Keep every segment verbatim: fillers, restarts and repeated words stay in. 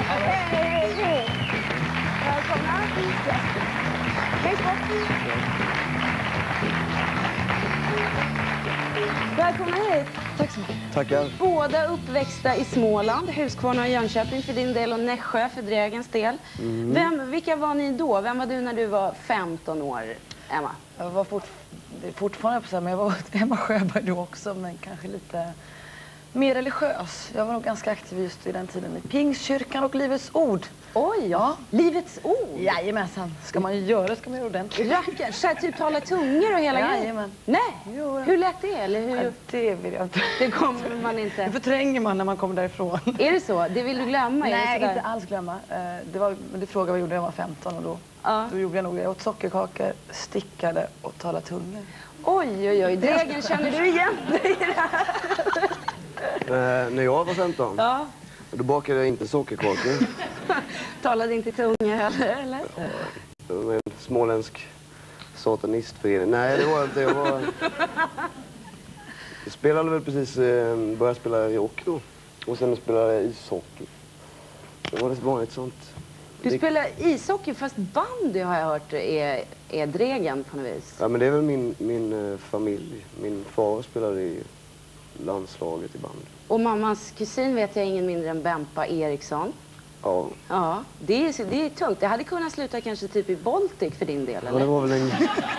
Hej, hej. Välkomna. Längst bort. Välkomna hit. Tack så mycket. Tackar. Båda uppväxta i Småland, Huskvarna och Jönköping för din del och Nässjö för Dregens del. Mm. Vem, vilka var ni då? Vem var du när du var femton år, Emma? Jag var fort, fortfarande på så här, men jag var Emma Sjöberg då också, men kanske lite mer religiös. Jag var nog ganska aktiv just i den tiden i Pingstkyrkan och Livets Ord. Oj, ja. Livets Ord? Jajamensan. Ska man göra ska man göra ordentligt. Rackar, så här, typ tala tungor och hela grejen? Jajamän. Nej, jo, hur lät det? Eller hur? Ja, det vill jag inte. Det kommer man inte. Det förtränger man när man kommer därifrån. Är det så? Det vill du glömma? Nej, inte alls glömma. Det var, det frågade vad jag gjorde när jag var femton och då, ja. då gjorde jag nog det. Jag åt sockerkakor, stickade och talade tungor. Oj, oj, oj. Dregen, känner du igen dig i det här? Eh, när jag var femton, ja. Då bakade jag inte sockerkakor. Talade inte tunga heller, eller? Ja, det var en småländsk satanistförening. Nej, det var inte. Jag var... Jag spelade väl precis, eh, började spela rock då. Och sen spelade jag ishockey. Det var ett vanligt sånt. Du spelar ishockey, fast bandy har jag hört är, är Dregen på något vis. Ja, men det är väl min, min eh, familj. Min far spelade i landslaget i bandy. Och mammas kusin vet jag ingen mindre än Bempa Eriksson. Ja. Ja, det är, det är tungt. Det hade kunnat sluta kanske typ i Baltic för din del, eller? Ja, det var väl en...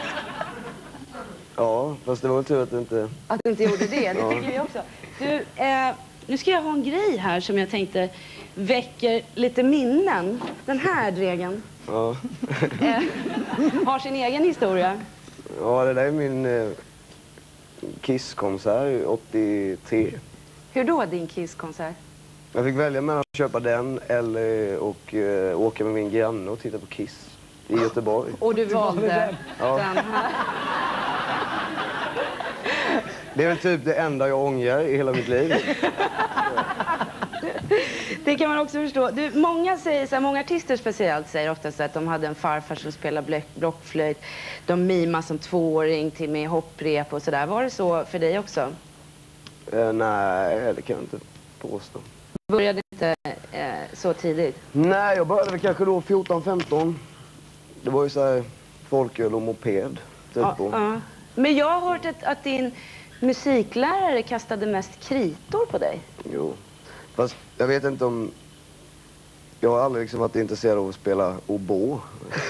Ja, fast det var väl tur att du inte... Att du inte gjorde det, det ja. tycker vi också. Du, eh, nu ska jag ha en grej här som jag tänkte väcker lite minnen. Den här Dregen. Ja. eh, har sin egen historia. Ja, det där är min eh, Kiss-konsert åttiotre. Hur då, din Kiss-konsert? Jag fick välja mellan att köpa den eller och, uh, åka med min granne och titta på Kiss i Göteborg. Och du valde ja. den här? Det är väl typ det enda jag ångrar i hela mitt liv. Det kan man också förstå. Du, många, säger, så här, många artister speciellt säger ofta så att de hade en farfar som spelade blockflöjt. De mimade som tvååring till med hopprep och sådär. Var det så för dig också? Uh, nej, det kan jag inte påstå. Började inte eh, så tidigt? Nej, jag började väl kanske då fjorton femton. Det var ju så här folköl och moped. Typ ja, ja. Men jag har hört att, att din musiklärare kastade mest kritor på dig. Jo, fast jag vet inte om... Jag har aldrig liksom varit intresserad av att spela oboe.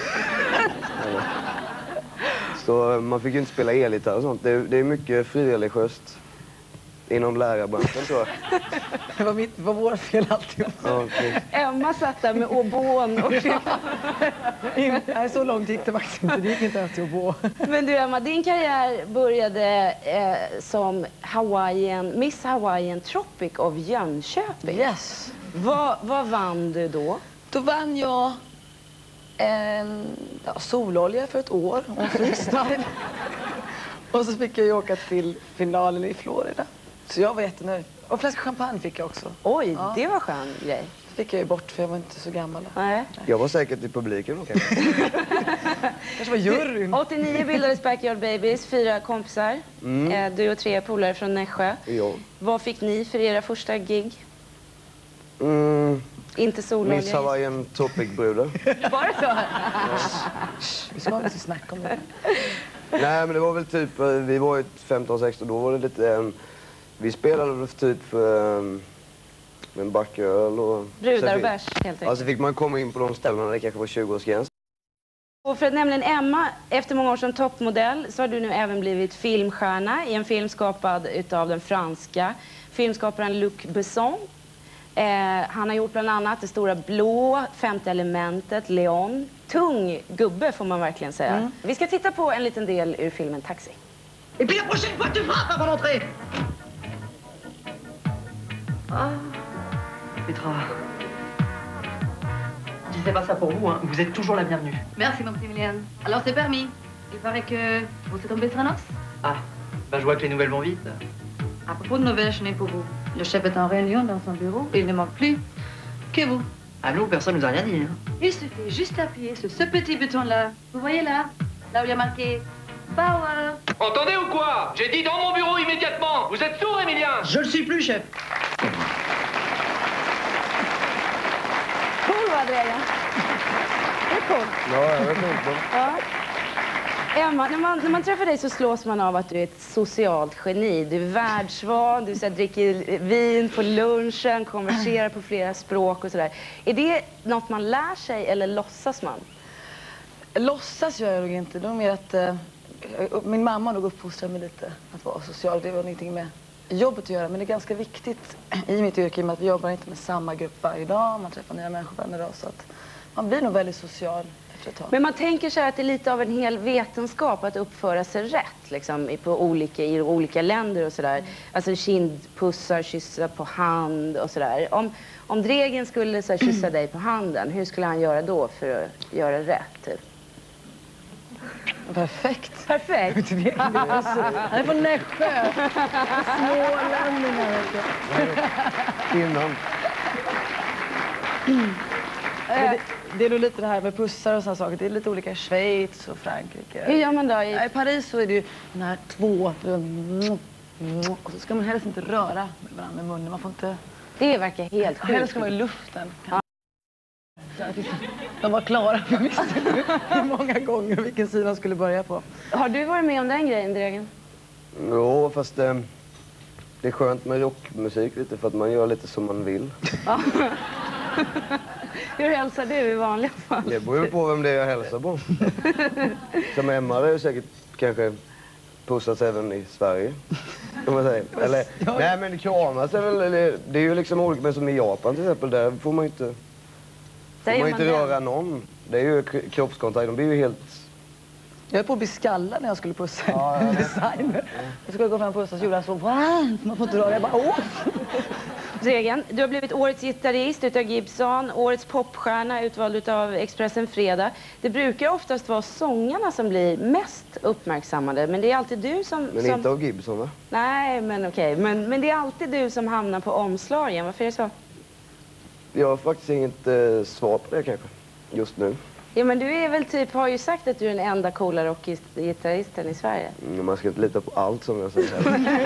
Så man fick ju inte spela elgitarr och sånt. Det, det är mycket frireligiöst inom lärarbranschen, tror jag. Det var, mitt, det var vårt fel alltid. Ja, okay. Emma satt där med oboen och... Nej, så långt gick det faktiskt inte. Det gick inte ens till oboe. Men du Emma, din karriär började eh, som Hawaiian, Miss Hawaiian Tropic of Jönköping. Yes. Vad, vad vann du då? Då vann jag en ja, sololja för ett år och en freestyle. Och så fick jag ju åka till finalen i Florida. Så jag var jättenöjd. Och en flaska champagne fick jag också. Oj, ja. Det var skön grej. Så fick jag ju bort för jag var inte så gammal. Nej. Jag var säkert i publiken. Okay. Kanske var juryn. åttionio bildades Backyard Babies, fyra kompisar. Mm. Eh, du och tre polare från Nässjö. Ja. Vad fick ni för era första gig? Mm. Inte sololja. Miss Hawaiian Topic-brudar. Var det så? Ja. Vi ska inte snacka om det. Nej, men det var väl typ, vi var ju femton sexton, då var det lite, um, vi spelade typ för um, en backöl och... Brudar och bärs, helt enkelt. Alltså fick man komma in på de ställena där det kanske var tjugo-årsgräns. Och för att nämligen Emma, efter många år som toppmodell så har du nu även blivit filmstjärna i en film skapad utav den franska filmskaparen Luc Besson. Eh, han har gjort bland annat Det stora blå, Femte elementet, Leon. Tung gubbe får man verkligen säga. Mm. Vi ska titta på en liten del ur filmen Taxi. Et puis la prochaine fois tu frappes avant d'entrer. Ah, Petra. Je disais pas ça pour vous, hein. Vous êtes toujours la bienvenue. Merci mon petit Mylène. Alors c'est permis. Il paraît que vous êtes tombé sur un os. Ah, bah je vois que les nouvelles vont vite. À propos de nouvelles, je n'ai pour vous. Le chef est en réunion dans son bureau et il ne manque plus que vous. Ah nous, personne nous a rien dit. Hein. Il suffit juste d'appuyer sur ce petit bouton-là. Vous voyez là? Là où il y a marqué Power. Entendez ou quoi? J'ai dit dans mon bureau immédiatement. Vous êtes êtes sourd, Emilien? Je le suis plus, chef. cool va, Dregen? Det är cool. Ja, jag vet inte. Ja. Emma, när man, när man träffar dig så slås man av att du är ett socialt geni. Du är världsvan, du så här, dricker vin på lunchen, konverserar på flera språk och sådär. Är det något man lär sig eller låtsas man? Låtsas gör jag nog inte. Det är mer att uh, min mamma nog uppfostrade mig lite att vara social. Det var ingenting med jobbet att göra, men det är ganska viktigt i mitt yrke med att vi jobbar inte med samma grupp varje dag. Man träffar nya människor varje dag, så att man blir nog väldigt social. Men man tänker sig att det är lite av en hel vetenskap att uppföra sig rätt liksom, på olika, i olika länder och sådär. Mm. Alltså kindpussar, kyssa på hand och sådär. Om, om Dregen skulle så här, kyssa dig på handen, hur skulle han göra då för att göra rätt? Typ? Perfekt. Perfekt. Han är från Nässjö. Smålänningar. Innan. Det, det är nog lite det här med pussar och såna saker. Det är lite olika i Schweiz och Frankrike. Hur gör man då? I, I Paris så är det ju den här två. Och så ska man helst inte röra med varandra med munnen. Man får inte... Det verkar helt sjukt. Helst ska vara i luften. Ja. De var klara. Jag visste många gånger vilken sida de skulle börja på. Har du varit med om den grejen, Dregen? Jo, fast eh, det är skönt med rockmusik lite för att man gör lite som man vill. Ja. Hur hälsar du i vanliga fall? Det beror på vem det är jag hälsar på. Som Emma har ju säkert kanske pussats även i Sverige. Kan man säga. Eller, nej men kramas är väl, det är ju liksom olika, men som i Japan till exempel, där får man ju inte, får man inte röra någon. Det är ju kroppskontakt, de blir ju helt... Jag är på att bli skallad när jag skulle pussa en ja, ja, designer. Jag skulle gå fram och pussa så gjorde han så, man får inte röra, jag bara åh! Dregen, du har blivit årets gitarrist utav Gibson, årets popstjärna utvald utav Expressen Fredag. Det brukar oftast vara sångarna som blir mest uppmärksammade, men det är alltid du som... Men som... inte av Gibson, va? Nej, men okej. Okay. Men, men det är alltid du som hamnar på omslagen. Varför är det så? Jag har faktiskt inget eh, svar på det kanske, just nu. Ja, men du är väl typ, har ju sagt att du är den enda coola rockgitarristen i Sverige. Mm, man ska inte lita på allt som jag säger.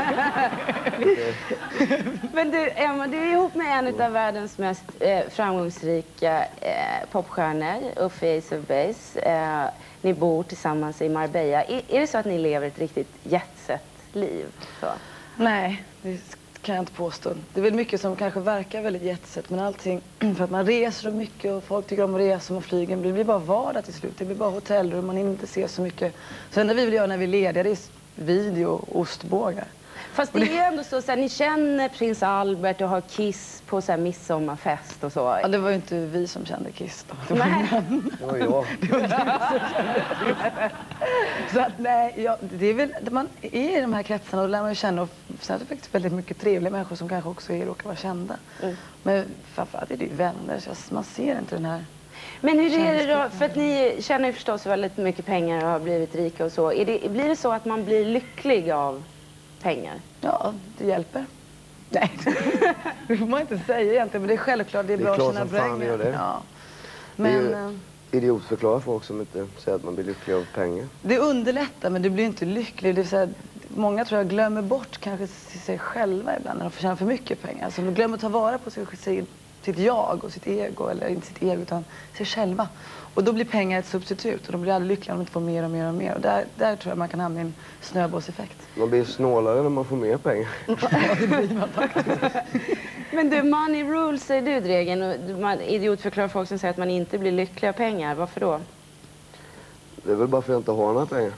Men du, Emma, du är ihop med en av världens mest eh, framgångsrika eh, popstjärnor, Uffe Ace of Base. Eh, ni bor tillsammans i Marbella. Är, är det så att ni lever ett riktigt jetset-liv? Så? Nej, det kan jag inte påstå. Det är väl mycket som kanske verkar väldigt jetset, men allting för att man reser så mycket och folk tycker om att resa och flygen. Det blir bara vardag till slut. Det blir bara hotellrum, man hinner inte se så mycket. Så enda vi vill göra när vi är lediga, det är video och ostbågar. Fast det är ju ändå så att ni känner prins Albert och har Kiss på så här midsommarfest och så. Ja, det var ju inte vi som kände Kiss då. Det var nej. Det var jag. Det var du som kände Kiss. Så att nej, ja, det är väl, man är i de här kretsarna och lär man ju känna, och sen är det faktiskt väldigt mycket trevliga människor som kanske också är, råkar vara kända. Mm. Men framförallt är det ju vänner, så man ser inte den här... Men hur är det då, för att ni tjänar ju förstås väldigt mycket pengar och har blivit rika och så. Är det, blir det så att man blir lycklig av pengar? Ja, det hjälper. Nej, det får man inte säga egentligen, men det är självklart, det är, det är bra att tjäna pengar. Det. Ja. Men, det är ju idiotförklara folk som inte säger att man blir lycklig av pengar. Det underlättar, men du blir inte lycklig. Det är så här, många tror jag glömmer bort kanske sig själva ibland när de får tjäna för mycket pengar. Alltså de glömmer att ta vara på sig, sig, sitt jag och sitt ego, eller inte sitt ego utan sig själva. Och då blir pengar ett substitut och de blir aldrig lyckliga om de inte får mer och mer och mer. Och där, där tror jag man kan hamna i en snöbollseffekt. Man blir snålare när man får mer pengar. Ja, det blir man faktiskt. Men du, money rules säger du, Dregen. Och man idiotförklarar folk som säger att man inte blir lycklig av pengar. Varför då? Det är väl bara för att jag inte har några pengar.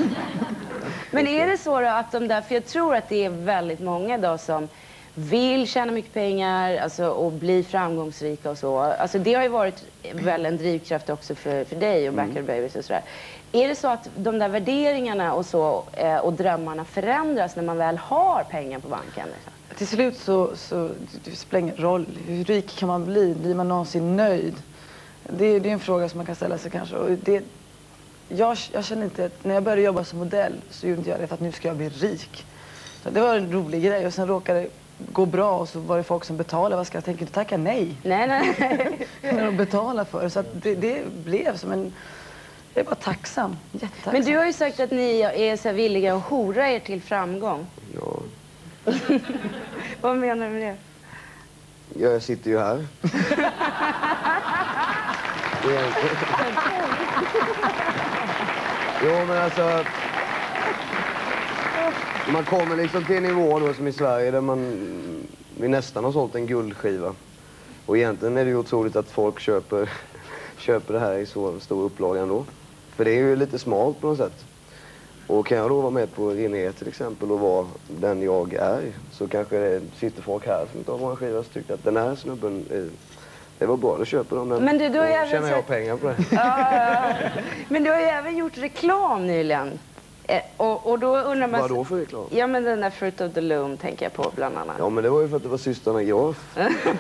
Men är det så då att de där, för jag tror att det är väldigt många då som vill tjäna mycket pengar, alltså, och bli framgångsrika och så. Alltså det har ju varit väl en drivkraft också för, för dig och Backer Babies och sådär. Är det så att de där värderingarna och så eh, och drömmarna förändras när man väl har pengar på banken? Liksom? Till slut så, så det spelar ingen roll. Hur rik kan man bli? Blir man någonsin nöjd? Det, det är en fråga som man kan ställa sig kanske. Och det, jag, jag känner inte att när jag började jobba som modell så gjorde inte jag det för att nu ska jag bli rik. Så det var en rolig grej och sen råkade gå bra och så var det folk som betalade. Vad ska jag tänka? Du tacka nej. Nej, nej. När de betalar för. Så att det, det blev som en... Jag är bara tacksam. Jättetacksam. Men du har ju sagt att ni är så villiga att hora er till framgång. Ja. Vad menar du med det? Jag sitter ju här. Jo, men alltså... Man kommer liksom till en nivå då som i Sverige där man... Vi nästan har sålt en guldskiva. Och egentligen är det ju otroligt att folk köper, köper det här i så stor upplaga ändå. För det är ju lite smalt på något sätt. Och kan jag då vara med på Renne till exempel och vara den jag är, så kanske det sitter folk här som inte har våra skiva och tycker att den här snubben, är, det var bra, då köper de den. Men du, du har då även tjänar jag sagt... pengar på det. Ja, men du har ju även gjort reklam nyligen. Eh, och, och då undrar man... Vad då för reklam? Ja, men den där Fruit of the Loom tänker jag på bland annat. Ja, men det var ju för att det var systrarna Graf.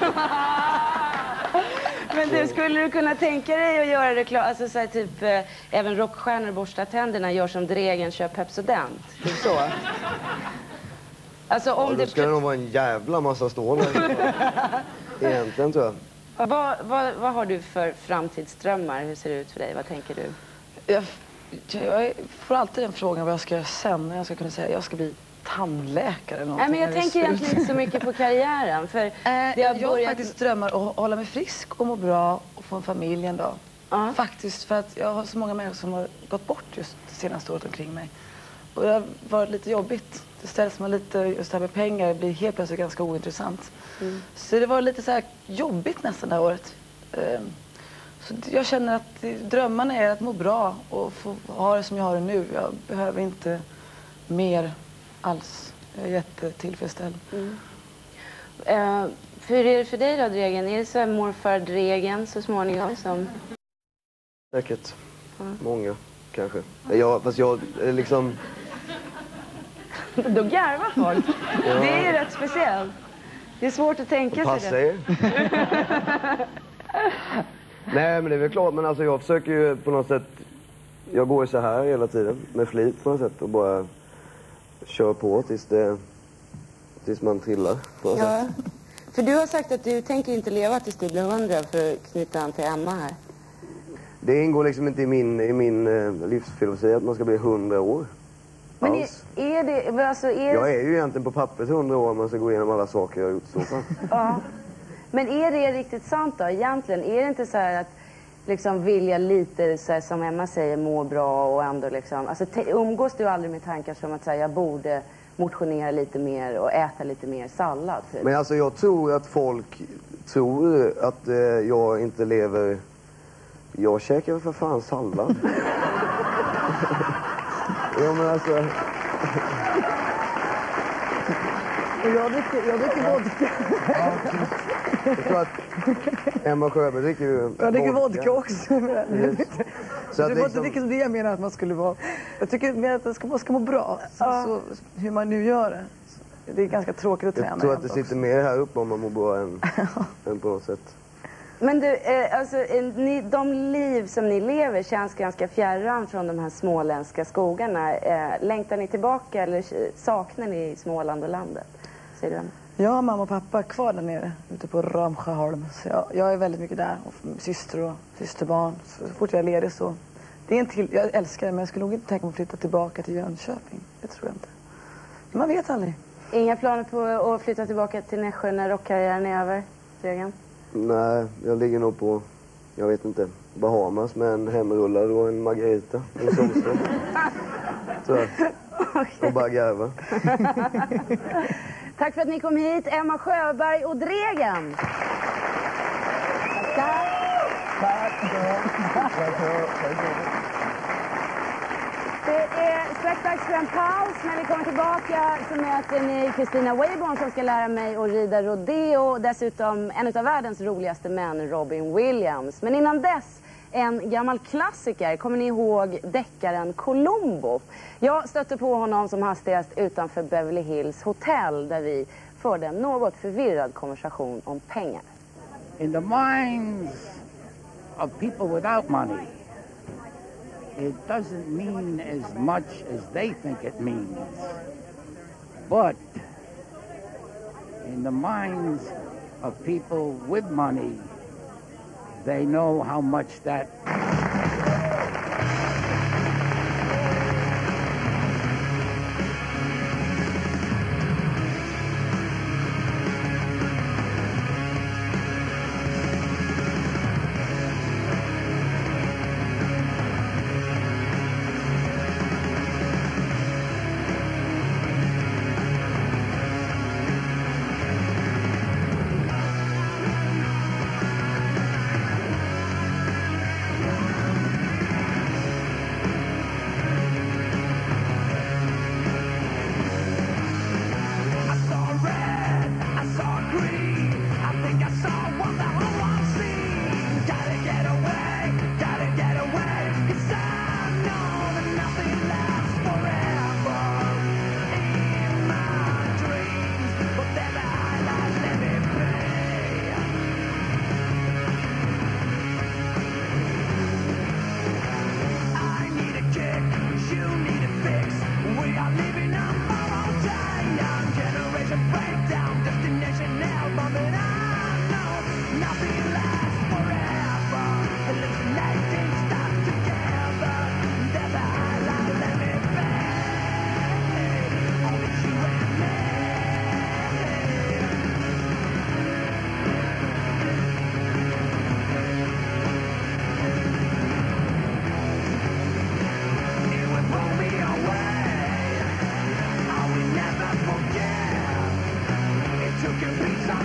Men du, skulle du kunna tänka dig att göra reklam, alltså så här, typ eh, även rockstjärnor borstar tänderna, gör som Dregen, kör Pepsodent, typ så? Alltså om Ja, det... då ska det nog vara en jävla massa stål där. Egentligen tror jag. Vad, vad, vad har du för framtidsdrömmar? Hur ser det ut för dig? Vad tänker du? Jag, jag får alltid den frågan vad jag ska göra sen. När jag ska kunna säga jag ska bli tandläkare eller Nej, men jag tänker egentligen inte så mycket på karriären. För äh, det har jag har börjat... faktiskt drömmar att hålla mig frisk och må bra och få en familj en dag. Uh-huh. Faktiskt, för att jag har så många människor som har gått bort just det senaste året omkring mig. Och det har varit lite jobbigt. Det ställs man lite, just det här med pengar, det blir helt plötsligt ganska ointressant. Mm. Så det var lite så här jobbigt nästan det här året. Um, så jag känner att drömmarna är att må bra och få ha det som jag har det nu. Jag behöver inte mer alls. Jag är jättetillfredsställd. Mm. Uh, hur är det för dig då, Dregen? Är det så här morfar Dregen så småningom som... Säkert. Mm. Många, kanske. Jag, fast jag är liksom... Då garvar folk. Ja. Det är ju rätt speciellt. Det är svårt att tänka Passa sig det. er. Nej, men det är väl klart. Men alltså jag försöker ju på något sätt... Jag går ju så här hela tiden. Med flit på något sätt. Och bara kör på tills, det, tills man trillar på något ja. sätt. För du har sagt att du tänker inte leva tills du blir hundra för att knyta an till Emma här. Det ingår liksom inte i min, i min eh, livsfilosofi att man ska bli hundra år. Men är, är det... Alltså är jag är ju egentligen på pappret hundra år om man ska gå igenom alla saker jag har gjort så fall. Ja. Men är det riktigt sant då egentligen? Är det inte så här att liksom vilja lite så här, som Emma säger, må bra och ändå liksom... Alltså umgås du aldrig med tankar som att säga jag borde motionera lite mer och äta lite mer sallad? Typ? Men alltså jag tror att folk tror att eh, jag inte lever... Jag käkar för fan sallad. Ja, men alltså... Jag dricker, jag dricker vodka. Jag tror att Emma Sjöberg dricker ju Jag dricker vodka också. Så att det var inte riktigt det jag menar att man skulle vara. Jag tycker mer att man ska, man ska må bra. Så, ja. så, hur man nu gör det. Det är ganska tråkigt att träna. Jag tror att det sitter också mer här uppe om man mår bra än, än på något sätt. Men du, eh, alltså, eh, ni, de liv som ni lever känns ganska fjärran från de här småländska skogarna. Eh, längtar ni tillbaka eller saknar ni Småland och landet? Säger du? Jag har mamma och pappa kvar där nere, ute på Ramsjöholm. Så jag, jag är väldigt mycket där. Och syster och systerbarn. Så fort jag är ledig så... Det är en till, jag älskar det, men jag skulle nog inte tänka mig att flytta tillbaka till Jönköping. Det tror jag inte. Men man vet aldrig. Inga planer på att flytta tillbaka till Nässjö när rockkarriären är över, Dregen? Nej, jag ligger nog på, jag vet inte, Bahamas med en hemrullad och en margarita. En solstånd. Så, och bara garva. Tack för att ni kom hit, Emma Sjöberg och Dregen. Tack. Det är strax dags för en paus. När vi kommer tillbaka så möter ni Kristina Wayborn som ska lära mig att rida rodeo. Dessutom en av världens roligaste män, Robin Williams. Men innan dess, en gammal klassiker. Kommer ni ihåg deckaren Columbo? Jag stötte på honom som hastigast utanför Beverly Hills Hotel där vi förde en något förvirrad konversation om pengar. In the minds of people without money, it doesn't mean as much as they think it means. But in the minds of people with money, they know how much that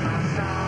my side.